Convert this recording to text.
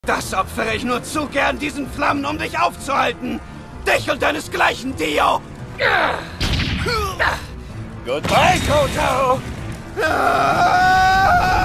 Das opfere ich nur zu gern diesen Flammen, um dich aufzuhalten. Dich und deinesgleichen, Dio. Goodbye, Kotaro.